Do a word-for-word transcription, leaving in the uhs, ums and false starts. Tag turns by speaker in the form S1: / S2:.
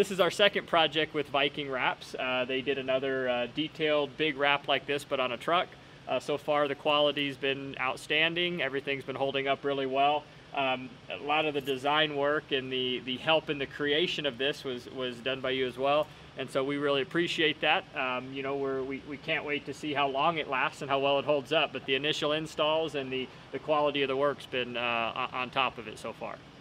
S1: this is our second project with Viking wraps. Uh, they did another uh, detailed big wrap like this, but on a truck. Uh, so far the quality's been outstanding. Everything's been holding up really well. Um, a lot of the design work and the, the help in the creation of this was, was done by you as well. And so we really appreciate that. Um, you know, we're, we, we can't wait to see how long it lasts and how well it holds up. But the initial installs and the, the quality of the work's been uh, on top of it so far.